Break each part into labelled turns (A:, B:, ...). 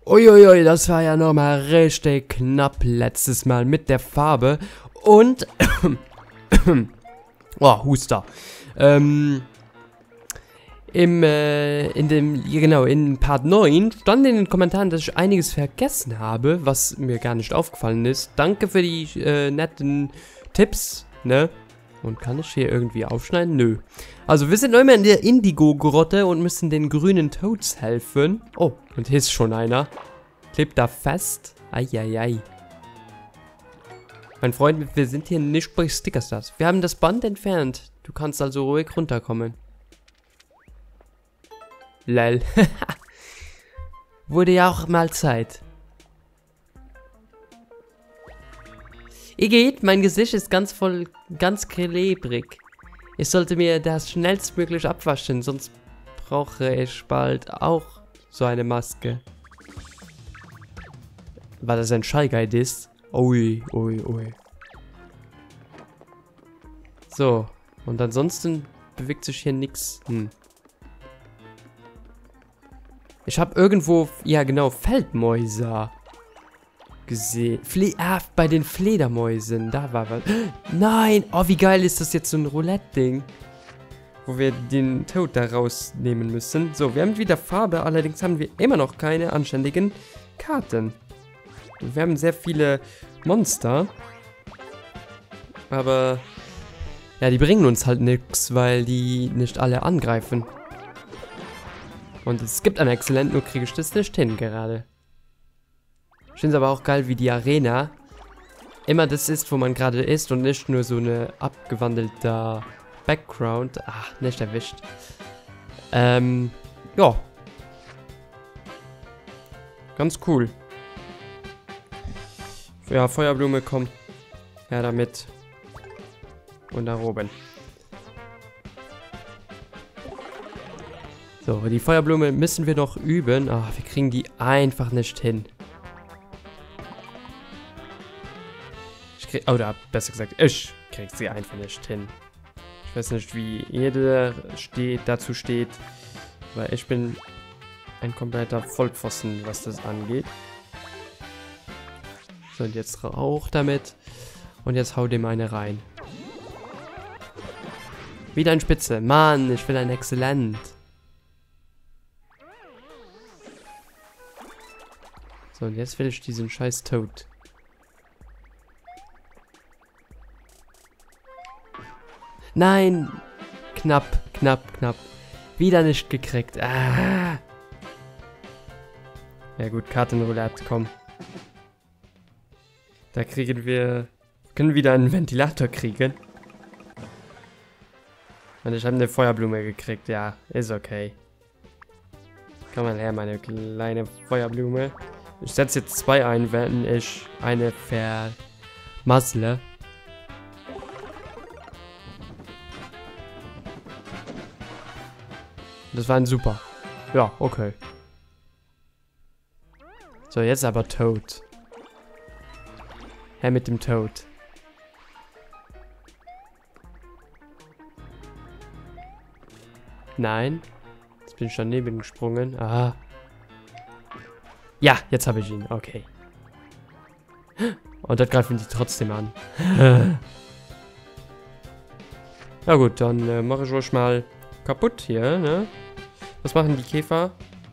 A: Uiuiui, das war ja nochmal richtig knapp letztes Mal mit der Farbe. Und... oh, Huster. In Part 9 stand in den Kommentaren, dass ich einiges vergessen habe, was mir gar nicht aufgefallen ist. Danke für die netten Tipps, ne? Und kann ich hier irgendwie aufschneiden? Nö. Also wir sind noch immer in der Indigo-Grotte und müssen den grünen Toads helfen. Oh, und hier ist schon einer. Klebt da fest. Eieiei. Mein Freund, wir sind hier nicht bei Stickerstars. Wir haben das Band entfernt. Du kannst also ruhig runterkommen. Lel. Wurde ja auch mal Zeit. Igitt, mein Gesicht ist ganz klebrig. Ich sollte mir das schnellstmöglich abwaschen, sonst brauche ich bald auch so eine Maske. War das ein Shy Guy Diss? Ui, ui, ui. So, und ansonsten bewegt sich hier nichts. Ich habe irgendwo, ja genau, Feldmäuse gesehen. Bei den Fledermäusen, da war was. Nein, oh wie geil ist das jetzt, so ein Roulette-Ding. Wo wir den Toad da rausnehmen müssen. So, wir haben wieder Farbe, allerdings haben wir immer noch keine anständigen Karten. Wir haben sehr viele Monster. Aber, ja, die bringen uns halt nichts, weil die nicht alle angreifen. Und es gibt ein Exzellent, nur kriege ich das nicht hin gerade. Ich finde es aber auch geil, wie die Arena immer das ist, wo man gerade ist und nicht nur so eine abgewandelter Background. Ach, nicht erwischt. Ja. Ganz cool. Ja, Feuerblume, komm. Ja, damit. Und da oben. So, die Feuerblume müssen wir noch üben. Ach, wir kriegen die einfach nicht hin. Oder besser gesagt, ich krieg sie einfach nicht hin. Ich weiß nicht, wie jeder dazu steht. Weil ich bin ein kompletter Vollpfosten, was das angeht. So, und jetzt auch damit. Und jetzt hau dem eine rein. Wieder ein Spitze. Mann, ich will ein Exzellent. So, und jetzt will ich diesen scheiß Toad. Nein! Knapp, knapp, knapp. Wieder nicht gekriegt. Ah! Ja gut, Kartenroulette, komm. Da kriegen wir... Können wieder einen Ventilator kriegen. Und ich habe eine Feuerblume gekriegt. Ja, ist okay. Komm mal her, meine kleine Feuerblume. Ich setze jetzt 2 ein, wenn ich eine vermassle. Das war ein super. Ja, okay. So, jetzt aber Toad. Her mit dem Toad. Nein. Jetzt bin ich daneben gesprungen. Aha. Ja, jetzt habe ich ihn. Okay. Und das greifen die trotzdem an. Na gut, dann mache ich euch mal kaputt hier, ne? Was machen die Käfer?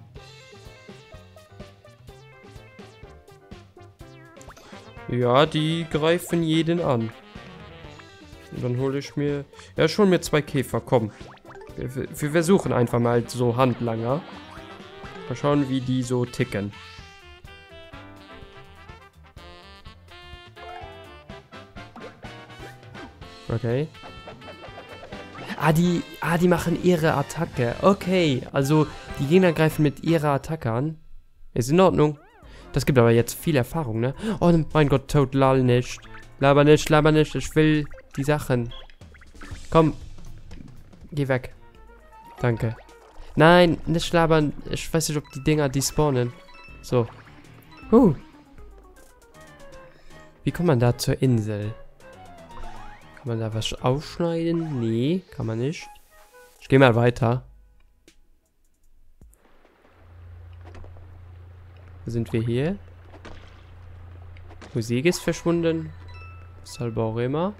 A: Ja, die greifen jeden an. Und dann hole ich mir... Ja, schon mir 2 Käfer, komm. Wir versuchen einfach mal so Handlanger. Mal schauen, wie die so ticken. Okay. Die machen ihre Attacke. Okay, also die Gegner greifen mit ihrer Attacke an. Ist in Ordnung. Das gibt aber jetzt viel Erfahrung, ne? Oh mein Gott, Toad, lol, nicht. Laber nicht, laber nicht. Ich will die Sachen. Komm. Geh weg. Danke. Nein, nicht labern. Ich weiß nicht, ob die Dinger despawnen. So. Wie kommt man da zur Insel? Kann man da was aufschneiden? Nee, kann man nicht. Ich gehe mal weiter. Wo sind wir hier? Musik ist verschwunden. Weshalb auch immer.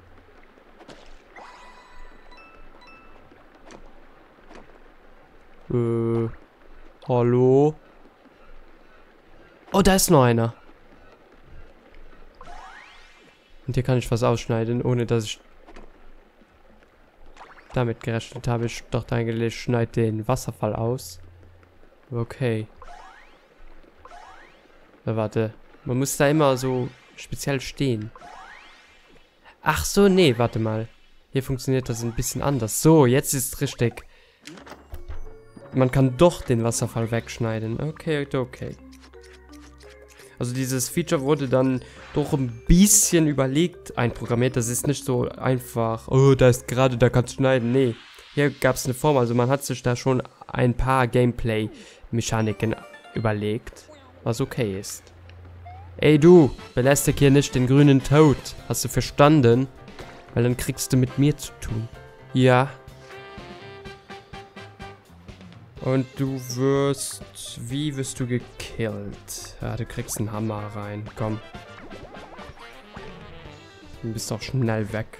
A: Hallo? Oh, da ist noch einer. Und hier kann ich was ausschneiden, ohne dass ich damit gerechnet habe. Ich dachte eigentlich, ich schneide den Wasserfall aus. Okay. Na, warte. Man muss da immer so speziell stehen. Ach so, nee, warte mal. Hier funktioniert das ein bisschen anders. So, jetzt ist es richtig. Man kann doch den Wasserfall wegschneiden. Okay, okay. Also dieses Feature wurde dann doch ein bisschen überlegt einprogrammiert. Das ist nicht so einfach, oh, da ist gerade, da kannst du schneiden. Nee, hier gab es eine Form. Also man hat sich da schon ein paar Gameplay-Mechaniken überlegt, was okay ist. Ey du, belästig hier nicht den grünen Toad. Hast du verstanden? Weil dann kriegst du mit mir zu tun. Ja. Und du wirst... Wie wirst du gekillt? Ja, du kriegst einen Hammer rein. Komm. Du bist doch schnell weg.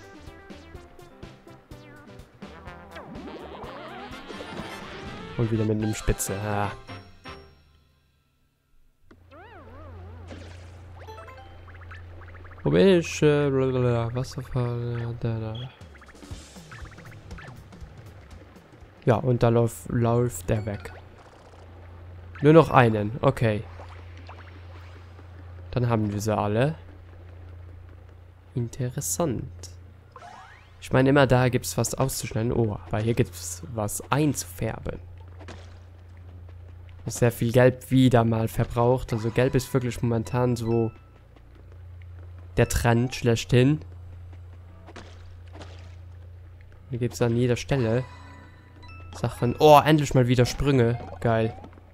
A: Und wieder mit einem Spitze. Ah. Wo bin ich? Wasserfall. Da. Ja, und da läuft der weg. Nur noch einen. Okay. Dann haben wir sie alle. Interessant. Ich meine, immer da gibt es was auszuschneiden. Oh, aber hier gibt es was einzufärben. Sehr viel Gelb wieder mal verbraucht. Also Gelb ist wirklich momentan so der Trend schlechthin. Hier gibt es an jeder Stelle Sachen. Oh, endlich mal wieder Sprünge. Geil.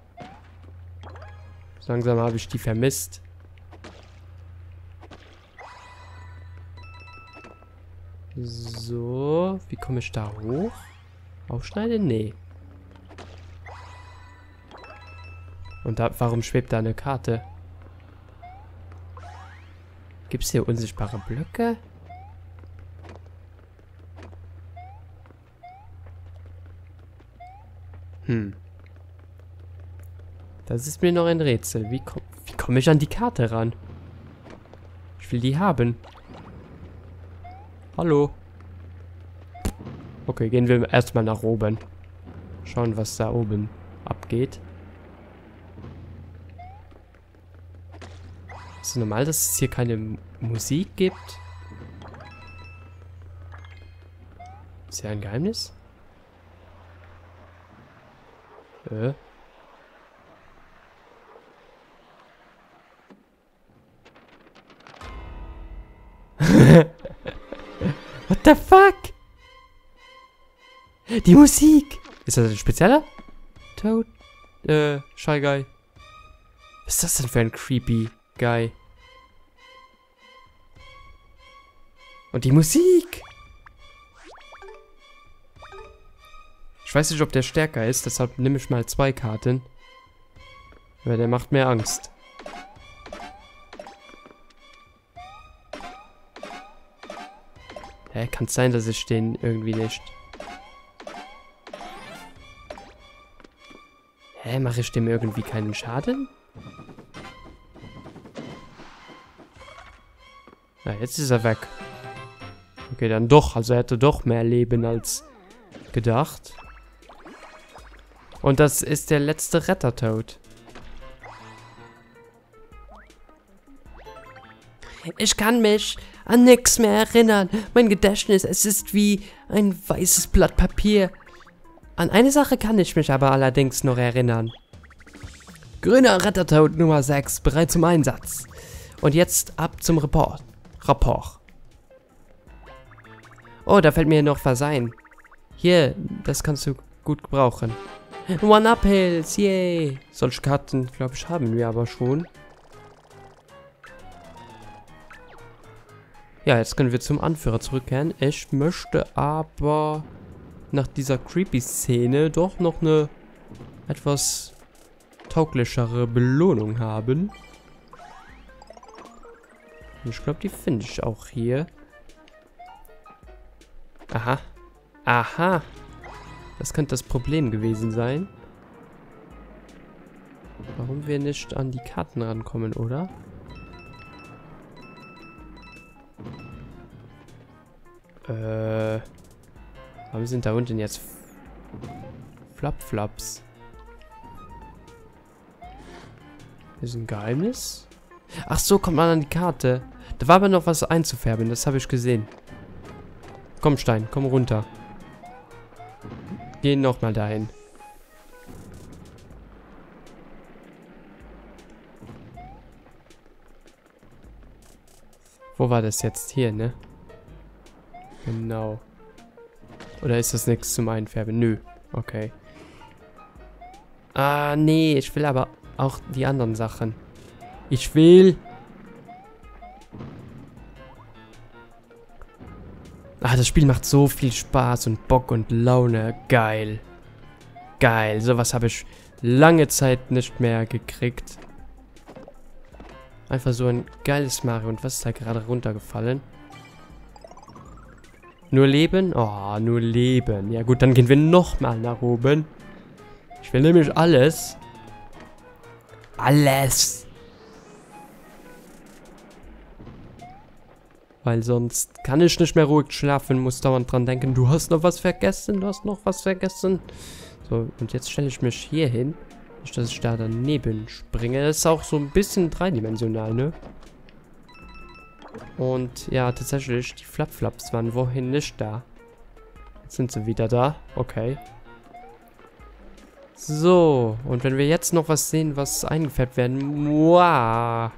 A: So langsam habe ich die vermisst. So, wie komme ich da hoch? Aufschneiden? Nee. Und da, warum schwebt da eine Karte? Gibt es hier unsichtbare Blöcke? Das ist mir noch ein Rätsel. Wie komme ich an die Karte ran? Ich will die haben. Hallo? Okay, gehen wir erstmal nach oben. Schauen, was da oben abgeht. Ist es normal, dass es hier keine Musik gibt? Ist ja ein Geheimnis? What the fuck? Die Musik! Ist das ein spezieller? Toad? Shy Guy. Was ist das denn für ein creepy Guy? Und die Musik! Ich weiß nicht, ob der stärker ist, deshalb nehme ich mal 2 Karten. Weil der macht mehr Angst. Hä, kann es sein, dass ich den irgendwie nicht... Hä, mache ich dem irgendwie keinen Schaden? Na, jetzt ist er weg. Okay, dann doch. Also er hätte doch mehr Leben als gedacht. Und das ist der letzte Retter-Toad. Ich kann mich an nichts mehr erinnern. Mein Gedächtnis, es ist wie ein weißes Blatt Papier. An eine Sache kann ich mich aber allerdings noch erinnern. Grüner Retter-Toad Nummer 6, bereit zum Einsatz. Und jetzt ab zum Rapport. Oh, da fällt mir noch was ein. Hier, das kannst du gut gebrauchen. One-Up-Hills, yay. Solche Karten, glaube ich, haben wir aber schon. Ja, jetzt können wir zum Anführer zurückkehren. Ich möchte aber nach dieser Creepy-Szene doch noch eine etwas tauglicherere Belohnung haben. Und ich glaube, die finde ich auch hier. Aha. Aha. Das könnte das Problem gewesen sein. Warum wir nicht an die Karten rankommen, oder? Warum sind da unten jetzt Flap-Flaps? Ist ein Geheimnis? Ach so, kommt man an die Karte. Da war aber noch was einzufärben, das habe ich gesehen. Komm, Stein, komm runter. Geh nochmal dahin. Wo war das jetzt? Hier, ne? Genau. Oder ist das nichts zum Einfärben? Nö. Okay. Ah, nee. Ich will aber auch die anderen Sachen. Ich will... Ah, das Spiel macht so viel Spaß und Bock und Laune. Geil. Geil. Sowas habe ich lange Zeit nicht mehr gekriegt. Einfach so ein geiles Mario. Und was ist da gerade runtergefallen? Nur Leben? Oh, nur Leben. Ja gut, dann gehen wir nochmal nach oben. Ich will nämlich alles. Alles. Weil sonst kann ich nicht mehr ruhig schlafen. Muss dauernd dran denken, du hast noch was vergessen. Du hast noch was vergessen. So, und jetzt stelle ich mich hier hin. Nicht, dass ich da daneben springe. Das ist auch so ein bisschen dreidimensional, ne? Und ja, tatsächlich, die Flap-Flaps waren vorhin nicht da. Jetzt sind sie wieder da. Okay. So, und wenn wir jetzt noch was sehen, was eingefärbt werden... Wow.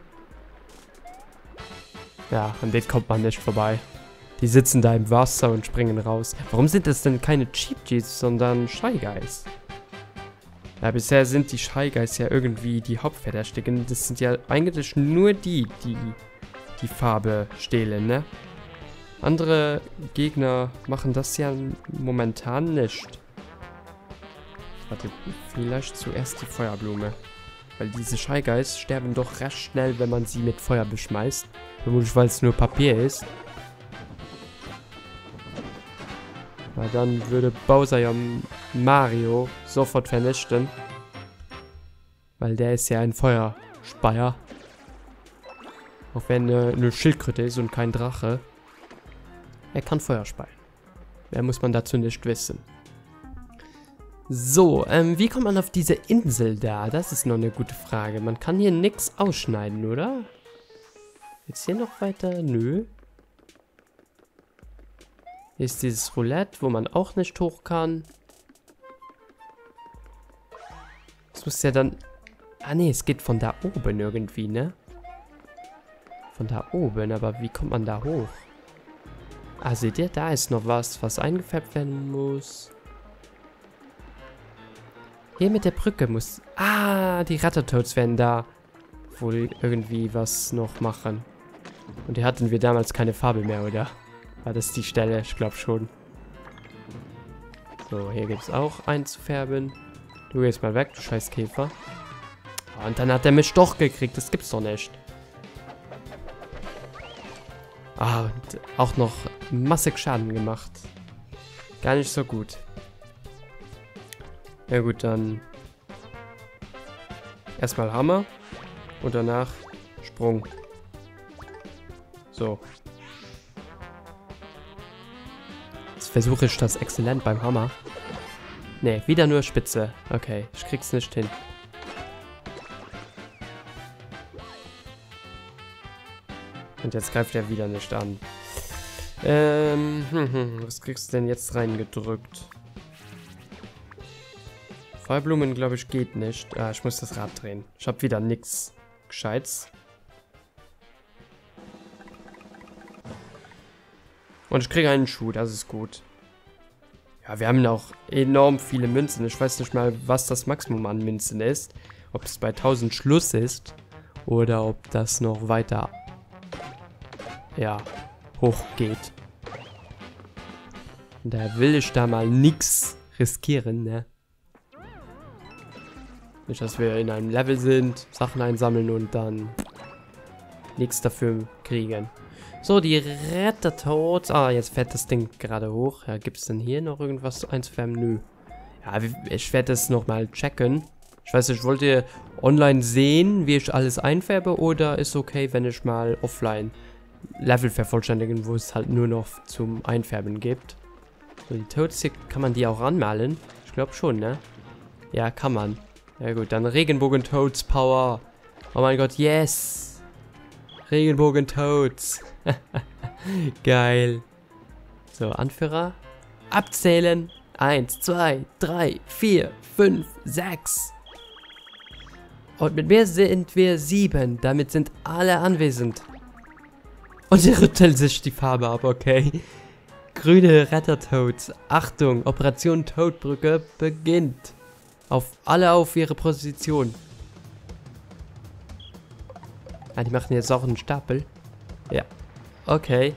A: Ja, an denen kommt man nicht vorbei. Die sitzen da im Wasser und springen raus. Warum sind das denn keine Cheap Cheats, sondern Shy Guys? Ja, bisher sind die Shy Guys ja irgendwie die Hauptverdächtigen. Das sind ja eigentlich nur die Farbe stehlen, ne? Andere Gegner machen das ja momentan nicht. Warte, vielleicht zuerst die Feuerblume. Weil diese Shy Guys sterben doch recht schnell, wenn man sie mit Feuer beschmeißt. Vermutlich, weil es nur Papier ist. Weil dann würde Bowser ja Mario sofort vernichten. Weil der ist ja ein Feuerspeier. Auch wenn eine Schildkröte ist und kein Drache. Er kann Feuer speien. Mehr muss man dazu nicht wissen. So, wie kommt man auf diese Insel da? Das ist noch eine gute Frage. Man kann hier nichts ausschneiden, oder? Jetzt hier noch weiter? Nö. Hier ist dieses Roulette, wo man auch nicht hoch kann. Das muss ja dann... Ah ne, es geht von da oben irgendwie, ne? Von da oben, aber wie kommt man da hoch? Ah, seht ihr? Da ist noch was eingefärbt werden muss. Hier mit der Brücke muss... Ah, die Rattatoads werden da wohl irgendwie was noch machen. Und hier hatten wir damals keine Farbe mehr, oder? War das die Stelle? Ich glaube schon. So, hier gibt es auch einzufärben. Du gehst mal weg, du scheiß Käfer. Oh, und dann hat er mich doch gekriegt. Das gibt's doch nicht. Ah, und auch noch massig Schaden gemacht. Gar nicht so gut. Ja gut, dann erstmal Hammer und danach Sprung. So. Jetzt versuche ich das exzellent beim Hammer. Ne, wieder nur Spitze. Okay, ich krieg's nicht hin. Und jetzt greift er wieder nicht an. Was kriegst du denn jetzt reingedrückt? Feuerblumen, glaube ich, geht nicht. Ah, ich muss das Rad drehen. Ich habe wieder nichts Gescheites. Und ich kriege einen Schuh, das ist gut. Ja, wir haben auch enorm viele Münzen. Ich weiß nicht mal, was das Maximum an Münzen ist. Ob es bei 1000 Schluss ist. Oder ob das noch weiter... ja, hochgeht. Da will ich da mal nichts riskieren, ne? Nicht, dass wir in einem Level sind, Sachen einsammeln und dann nichts dafür kriegen. So, die Rettertoads. Ah, jetzt fährt das Ding gerade hoch. Ja, gibt es denn hier noch irgendwas einzufärben? Nö. Ja, ich werde das nochmal checken. Ich weiß nicht, wollt ihr online sehen, wie ich alles einfärbe? Oder ist okay, wenn ich mal offline Level vervollständigen, wo es halt nur noch zum Einfärben gibt? So, die Toads hier, kann man die auch anmalen? Ich glaube schon, ne? Ja, kann man. Ja gut, dann Regenbogen-Toads Power. Oh mein Gott, yes! Regenbogen-Toads. Geil. So, Anführer. Abzählen. 1, 2, 3, 4, 5, 6. Und mit mir sind wir 7. Damit sind alle anwesend. Und sie rütteln sich die Farbe ab, okay. Grüne Rettertoads. Achtung, Operation Toadbrücke beginnt. Alle auf ihre Position. Ah, die machen jetzt auch einen Stapel. Ja. Okay.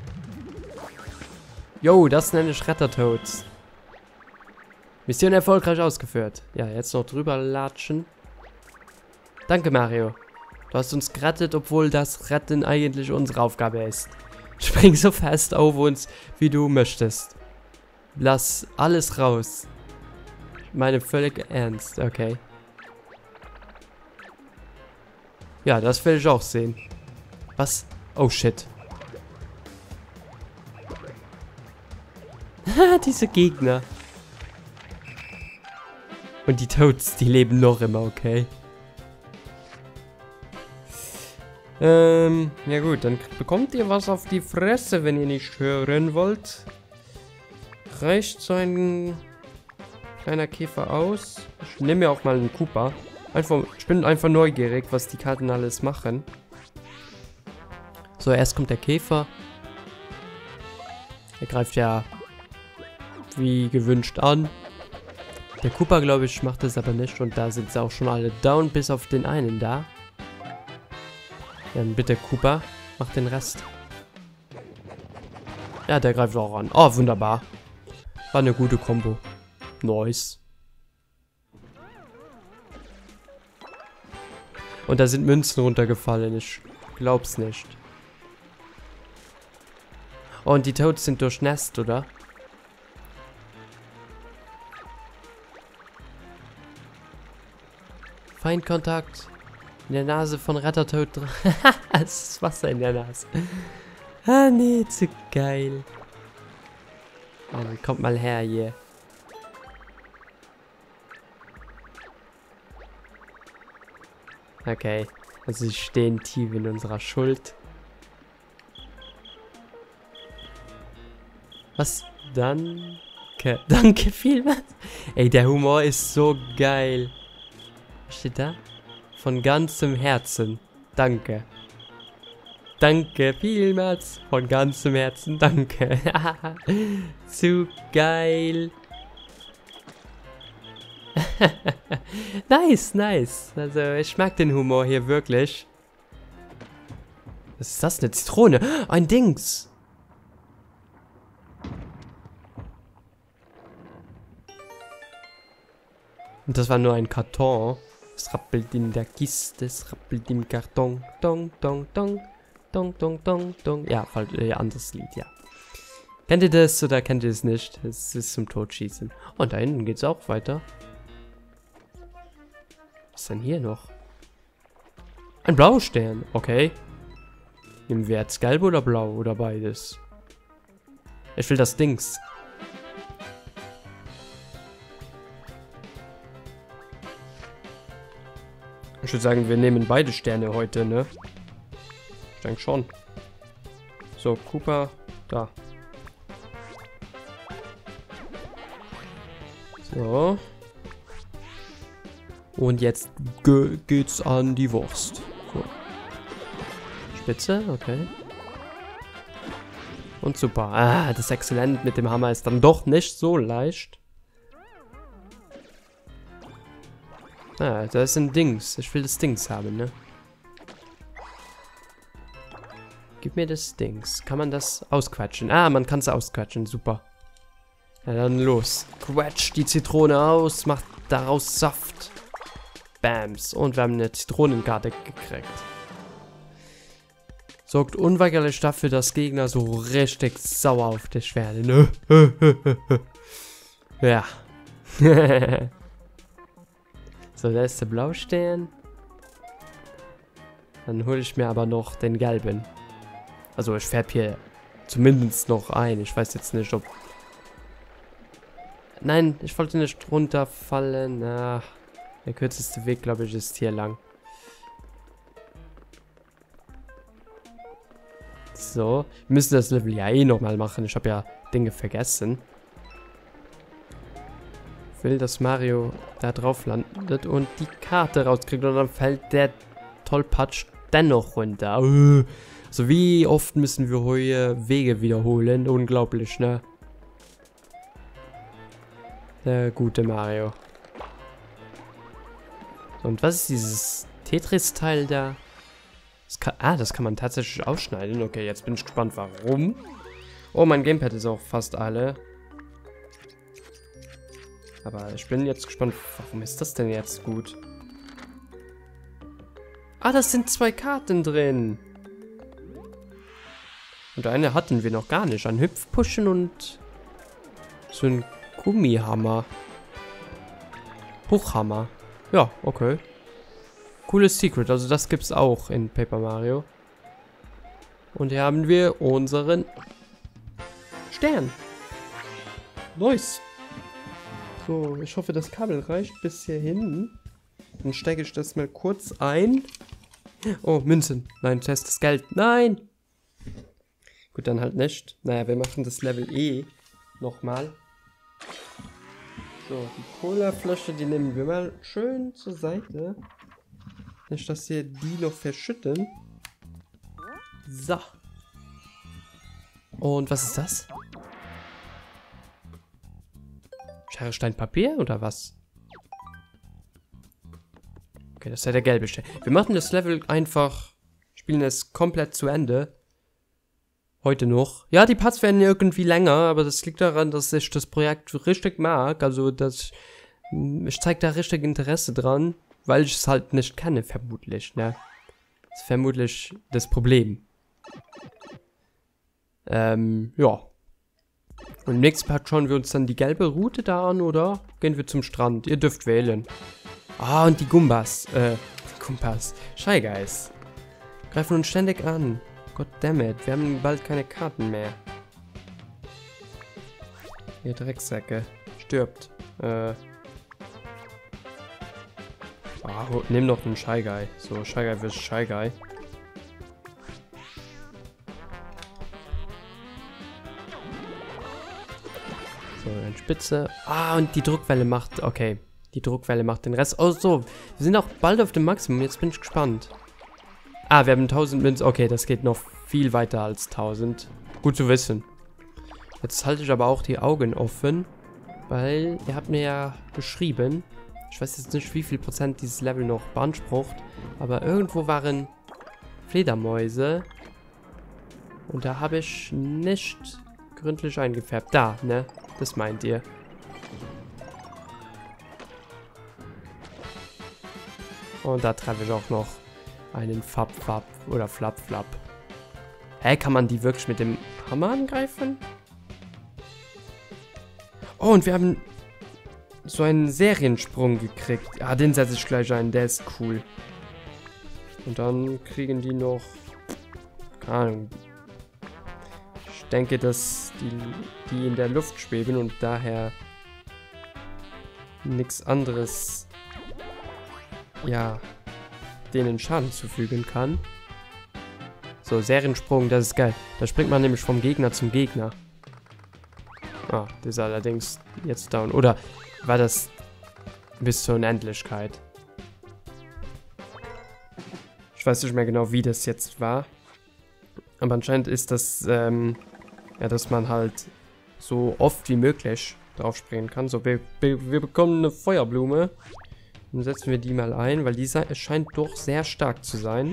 A: Jo, das nenne ich Rettertoads. Mission erfolgreich ausgeführt. Ja, jetzt noch drüber latschen. Danke, Mario. Du hast uns gerettet, obwohl das Retten eigentlich unsere Aufgabe ist. Spring so fest auf uns, wie du möchtest. Lass alles raus. Ich meine völlig ernst, okay. Ja, das will ich auch sehen. Was? Oh, shit. Diese Gegner. Und die Toads, die leben noch immer, okay. Ja gut, dann bekommt ihr was auf die Fresse, wenn ihr nicht hören wollt. Reicht so ein kleiner Käfer aus? Ich nehme mir auch mal einen Koopa. Ich bin einfach neugierig, was die Karten alles machen. So, erst kommt der Käfer. Er greift ja wie gewünscht an. Der Koopa, glaube ich, macht das aber nicht. Und da sind sie auch schon alle down, bis auf den einen da. Dann bitte Koopa, mach den Rest. Ja, der greift auch an. Oh, wunderbar. War eine gute Kombo. Nice. Und da sind Münzen runtergefallen. Ich glaub's nicht. Oh, und die Toads sind durchnässt, oder? Feindkontakt. In der Nase von Rettertoad dran. Es ist Wasser in der Nase. Ah, nee, zu geil. Oh, dann kommt mal her hier. Okay. Also sie stehen tief in unserer Schuld. Was? Danke. Danke vielmals. Ey, der Humor ist so geil. Was steht da? Von ganzem Herzen. Danke. Danke vielmals. Von ganzem Herzen. Danke. Zu geil. Nice, nice. Also ich mag den Humor hier wirklich. Was ist das? Eine Zitrone? Ein Dings. Und das war nur ein Karton. Es rappelt in der Kiste, es rappelt im Karton. Dong, dong, dong. Dong, dong, dong, dong. Ja, anderes Lied, ja. Kennt ihr das oder kennt ihr es nicht? Es ist zum Totschießen. Und da hinten geht's auch weiter. Was ist denn hier noch? Ein Blaustern, okay. Nehmen wir jetzt gelb oder blau oder beides? Ich will das Dings. Ich würde sagen, wir nehmen beide Sterne heute, ne? Ich denke schon. So, Koopa, da. So. Und jetzt geht's an die Wurst. So. Spitze, okay. Und super. Ah, das Exzellent mit dem Hammer ist dann doch nicht so leicht. Ah, da ist ein Dings. Ich will das Dings haben, ne? Gib mir das Dings. Kann man das ausquetschen? Ah, man kann es ausquetschen. Super. Ja, dann los. Quetsch die Zitrone aus. Macht daraus Saft. Bams. Und wir haben eine Zitronenkarte gekriegt. Sorgt unweigerlich dafür, dass Gegner so richtig sauer auf dich werden. Ja. So, da ist der Blaustern. Dann hole ich mir aber noch den gelben. Also ich färbe hier zumindest noch ein. Ich weiß jetzt nicht, ob... Nein, ich wollte nicht runterfallen. Ach, der kürzeste Weg, glaube ich, ist hier lang. So, wir müssen das Level ja eh nochmal machen. Ich habe ja Dinge vergessen. Ich will, dass Mario da drauf landet und die Karte rauskriegt und dann fällt der Tollpatsch dennoch runter. Also wie oft müssen wir heute Wege wiederholen? Unglaublich, ne? Der gute Mario. So, und was ist dieses Tetris-Teil da? Das kann man tatsächlich ausschneiden. Okay, jetzt bin ich gespannt, warum. Oh, mein Gamepad ist auch fast alle. Aber ich bin jetzt gespannt, warum ist das denn jetzt gut? Ah, das sind 2 Karten drin. Und eine hatten wir noch gar nicht. Ein Hüpfpushen und so ein Gummihammer. Hochhammer. Ja, okay. Cooles Secret. Also das gibt's auch in Paper Mario. Und hier haben wir unseren Stern. Nice. So, ich hoffe, das Kabel reicht bis hierhin. Dann stecke ich das mal kurz ein. Oh, Münzen. Nein, festes Geld. Nein! Gut, dann halt nicht. Naja, wir machen das Level E nochmal. So, die Colaflasche, die nehmen wir mal schön zur Seite. Nicht, dass wir die noch verschütten. So. Und was ist das? Schere, Stein, Papier oder was? Okay, das ist ja der gelbe Stein. Wir machen das Level einfach, spielen es komplett zu Ende. Heute noch. Ja, die Parts werden irgendwie länger, aber das liegt daran, dass ich das Projekt richtig mag. Also, ich zeige da richtig Interesse dran, weil ich es halt nicht kenne, vermutlich, ne? Das ist vermutlich das Problem. Ja. Und im nächsten Part schauen wir uns dann die gelbe Route da an, oder? Gehen wir zum Strand. Ihr dürft wählen. Ah, und die Gumbas. Gumbas. Shy Guys. Greifen uns ständig an. Goddammit, wir haben bald keine Karten mehr. Ihr Drecksäcke. Stirbt. Nimm noch einen Shy Guy. So, Shy Guy vs. Shy Guy. So, dann Spitze. Ah, und die Druckwelle macht... Okay. Die Druckwelle macht den Rest. Oh, so. Wir sind auch bald auf dem Maximum. Jetzt bin ich gespannt. Ah, wir haben 1000 Münzen. Okay, das geht noch viel weiter als 1000. Gut zu wissen. Jetzt halte ich aber auch die Augen offen. Weil ihr habt mir ja geschrieben... Ich weiß jetzt nicht, wie viel Prozent dieses Level noch beansprucht. Aber irgendwo waren Fledermäuse. Und da habe ich nicht gründlich eingefärbt. Da, ne? Das meint ihr. Und da treffe ich auch noch einen Fab-Fab oder Flap-Flap. Hä, kann man die wirklich mit dem Hammer angreifen? Oh, und wir haben so einen Seriensprung gekriegt. Ah, den setze ich gleich ein, der ist cool. Und dann kriegen die noch... Keine Ahnung. Ich denke, dass die in der Luft schweben und daher nichts anderes, ja, denen Schaden zufügen kann. So, Seriensprung, das ist geil. Da springt man nämlich vom Gegner zum Gegner. Ah, das ist allerdings jetzt down. Oder war das bis zur Unendlichkeit? Ich weiß nicht mehr genau, wie das jetzt war. Aber anscheinend ist das, ja, dass man halt so oft wie möglich drauf springen kann. So, wir bekommen eine Feuerblume. Dann setzen wir die mal ein, weil die scheint doch sehr stark zu sein.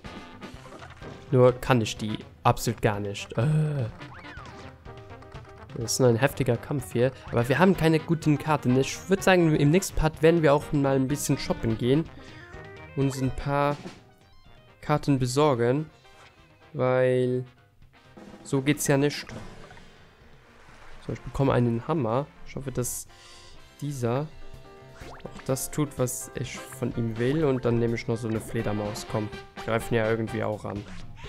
A: Nur kann ich die absolut gar nicht. Das ist nur ein heftiger Kampf hier. Aber wir haben keine guten Karten. Ich würde sagen, im nächsten Part werden wir auch mal ein bisschen shoppen gehen. Uns ein paar Karten besorgen. Weil so geht's ja nicht. So, ich bekomme einen Hammer. Ich hoffe, dass dieser auch das tut, was ich von ihm will. Und dann nehme ich noch so eine Fledermaus. Komm, greifen ja irgendwie auch an.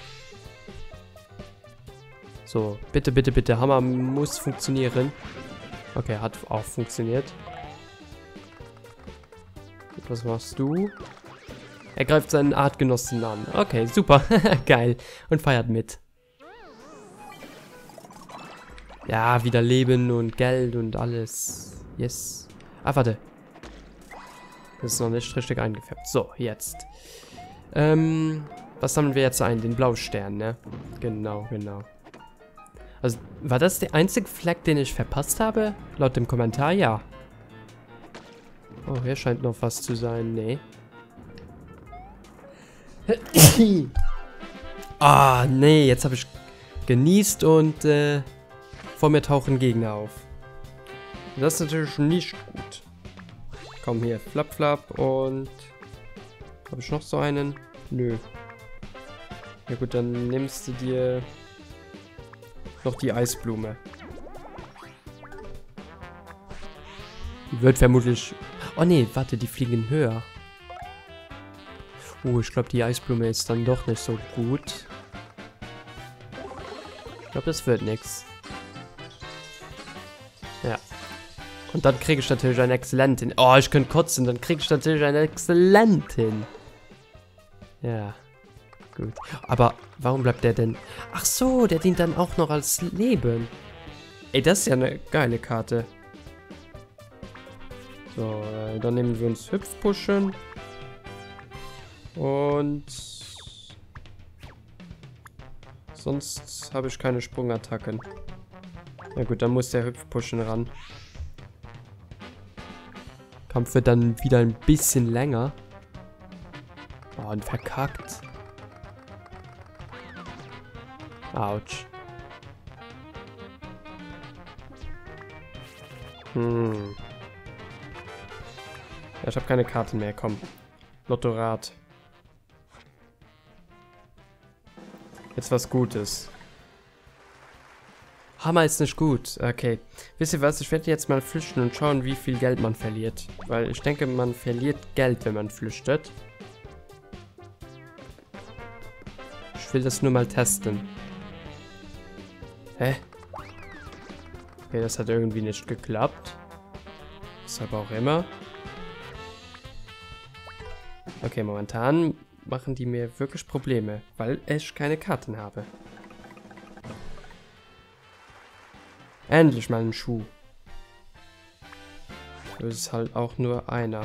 A: So, bitte, bitte, bitte. Hammer muss funktionieren. Okay, hat auch funktioniert. Und was machst du? Er greift seinen Artgenossen an. Okay, super. Geil. Und feiert mit. Ja, wieder Leben und Geld und alles. Yes. Ah, warte. Das ist noch nicht richtig eingefärbt. So, jetzt. Was sammeln wir jetzt ein? Den Blaustern, ne? Genau, genau. Also, war das der einzige Fleck, den ich verpasst habe? Laut dem Kommentar, ja. Oh, hier scheint noch was zu sein. Nee. Ah, nee, jetzt habe ich genießt und vor mir tauchen Gegner auf. Das ist natürlich nicht gut. Komm hier, Flap Flap und... Habe ich noch so einen? Nö. Ja gut, dann nimmst du dir noch die Eisblume. Die wird vermutlich... Oh nee, warte, die fliegen höher. Ich glaube, die Eisblume ist dann doch nicht so gut. Ich glaube, das wird nix. Ja. Und dann kriege ich natürlich einen Exzellentin. Oh, ich könnte kotzen, dann kriege ich natürlich einen Exzellentin. Ja. Gut. Aber warum bleibt der denn... Ach so, der dient dann auch noch als Leben. Ey, das ist ja eine geile Karte. So, dann nehmen wir uns Hüpfpushen. Und... Sonst habe ich keine Sprungattacken. Na gut, dann muss der Hüpfpushen ran. Kampf wird dann wieder ein bisschen länger. Oh, und verkackt. Autsch. Ja, ich habe keine Karten mehr, komm. Lottorat. Jetzt was Gutes. Hammer ist nicht gut. Okay. Wisst ihr was? Ich werde jetzt mal flüchten und schauen, wie viel Geld man verliert. Weil ich denke, man verliert Geld, wenn man flüchtet. Ich will das nur mal testen. Hä? Okay, das hat irgendwie nicht geklappt. Weshalb auch immer. Okay, momentan machen die mir wirklich Probleme, weil ich keine Karten habe. Endlich mal ein Schuh. Das ist halt auch nur einer.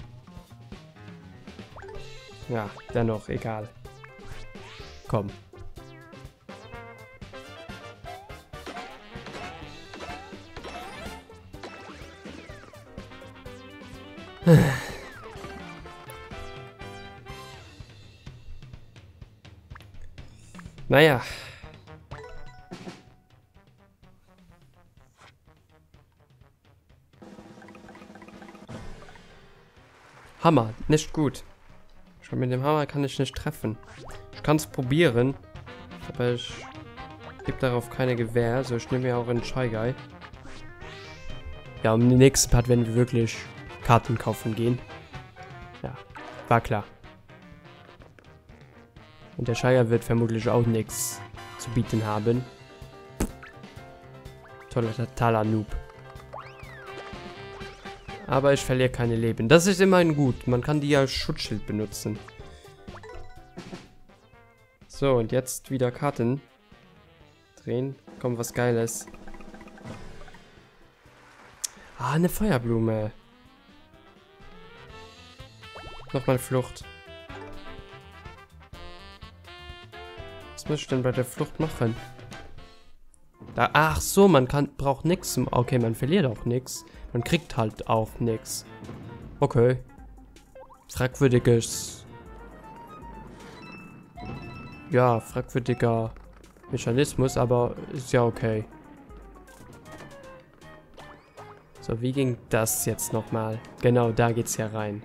A: Ja, dennoch, egal. Komm. Naja. Hammer, nicht gut. Schon mit dem Hammer kann ich nicht treffen. Ich kann es probieren, aber ich gebe darauf keine Gewähr. Also ich nehme ja auch einen Shy Guy. Ja, im nächsten Part werden wir wirklich Karten kaufen gehen. Ja, war klar. Und der Shire wird vermutlich auch nichts zu bieten haben. Totaler Noob. Aber ich verliere keine Leben. Das ist immerhin gut. Man kann die als Schutzschild benutzen. So, und jetzt wieder Karten drehen. Kommt was Geiles. Ah, eine Feuerblume. Nochmal Flucht. Was muss ich denn bei der Flucht machen? Da, ach so, man braucht nichts. Okay, man verliert auch nichts. Man kriegt halt auch nichts. Okay. Fragwürdiges. Ja, fragwürdiger Mechanismus, aber ist ja okay. So, wie ging das jetzt nochmal? Genau, da geht's ja rein.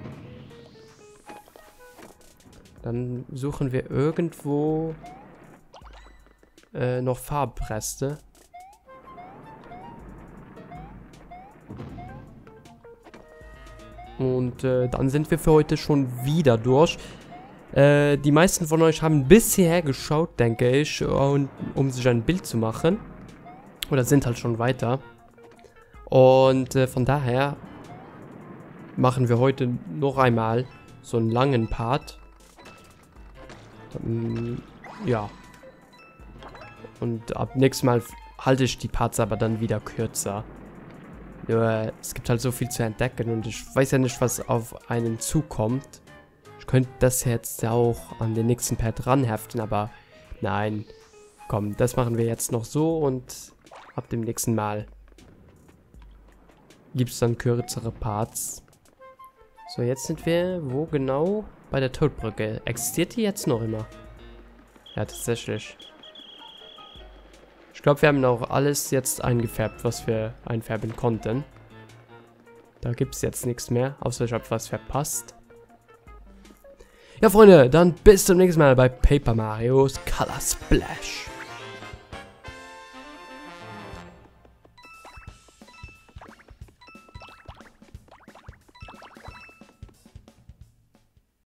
A: Dann suchen wir irgendwo noch Farbreste. Und dann sind wir für heute schon wieder durch. Die meisten von euch haben bisher geschaut, denke ich, um sich ein Bild zu machen. Oder sind halt schon weiter. Und von daher machen wir heute noch einmal so einen langen Part. Ja. Und ab nächstes Mal halte ich die Parts aber dann wieder kürzer. Ja, es gibt halt so viel zu entdecken und ich weiß ja nicht, was auf einen zukommt. Ich könnte das jetzt auch an den nächsten Part ranheften, aber nein. Komm, das machen wir jetzt noch so und ab dem nächsten Mal gibt es dann kürzere Parts. So, jetzt sind wir, wo genau? Bei der Todbrücke. Existiert die jetzt noch immer? Ja, tatsächlich. Ich glaube, wir haben auch alles jetzt eingefärbt, was wir einfärben konnten. Da gibt es jetzt nichts mehr, außer ich habe was verpasst. Ja, Freunde, dann bis zum nächsten Mal bei Paper Mario's Color Splash.